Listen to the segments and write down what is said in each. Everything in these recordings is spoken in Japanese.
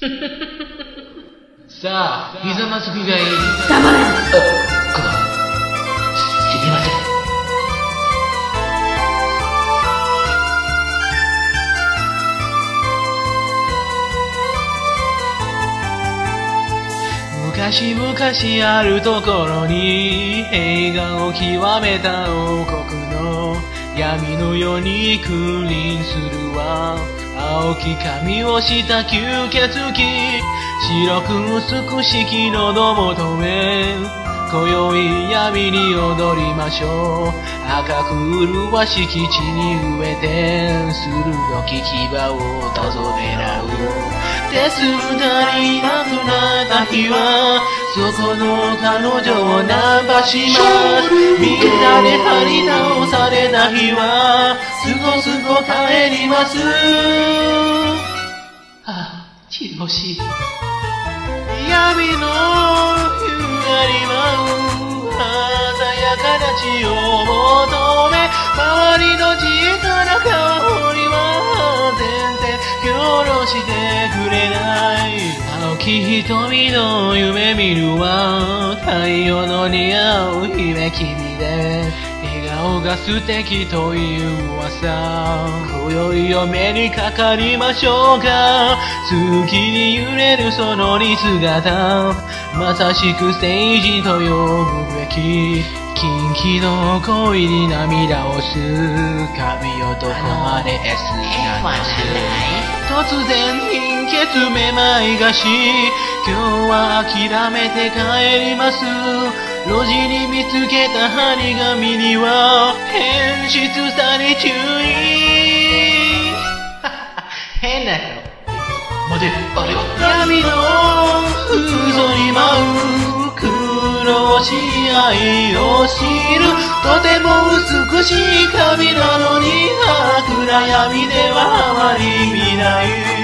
さあ、ひざまずくがいい。 黙れ。 すみません。昔々あるところに平和を極めた王国の闇の世に君臨するは青き髪をした吸血鬼白く美しき喉元へ今宵闇に踊りましょう赤く麗しき地に植えて鋭き牙をたぞ狙う手すがりなくなった日はそこの彼女をナンパしますみんなで張り倒された日はすごすご帰りますあ、血欲しい闇の夕張舞う鮮やかな血を求め周りの小さな香りは全然許してくれない青き瞳の夢見るは太陽の似合う姫君で笑顔が素敵という噂今宵お目にかかりましょうか月に揺れるその似姿まさしくステージと呼ぶべき近畿の恋に涙を吸う髪をどこまで S なの突然貧血めまいがし今日は諦めて帰ります路地に見つけた張り紙には変質さに注意変な人待てあれは闇の嘘に舞う苦労し愛を知るとても美しい髪なのに暗闇ではあまり見ない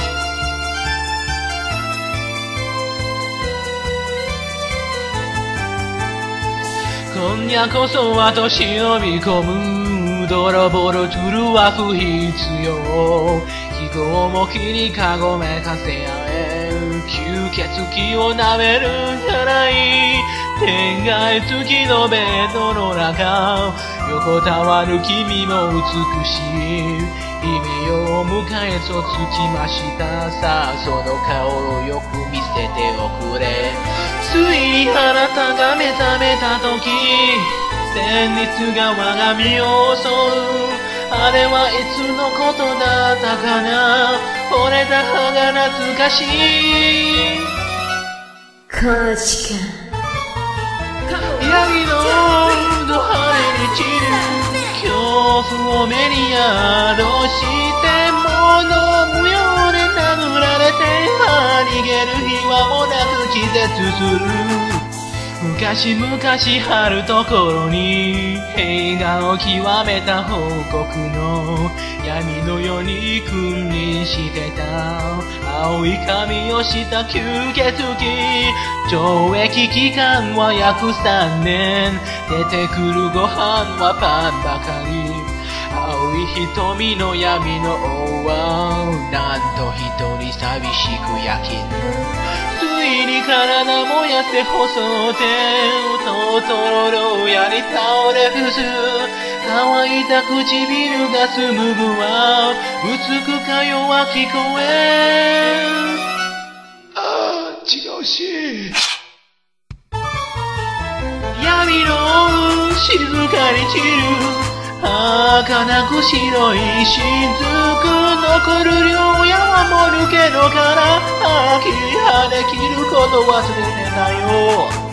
今夜こそは年を見込む泥棒のトゥルは不必要気候も気にかごめかせ合え吸血鬼を舐めるんじゃない天外付きのベッドの中横たわる君も美しい夢を迎えそつきましたさあその顔をよく見せておくれついにあなたが目覚めた時旋律が我が身を襲うあれはいつのことだったかな惚れた葉が懐かしいこの時間闇のど羽に散る恐怖を目に宿して物無用で殴られて逃げる日はもなく気絶する昔々あるところに平和を極めた報告の闇の世に君臨してた青い髪をした吸血鬼懲役期間は約3年出てくるご飯はパンばかり青い瞳の闇の王はなんと一人寂しく焼きぬついに体も痩せ細ってととろろやり倒れ伏す乾いた唇が紡ぐは美くか弱き声ああ違うし闇の静かに散る儚く白い雫残る両矢はもぬけの殻切り歯で切ること忘れてたよ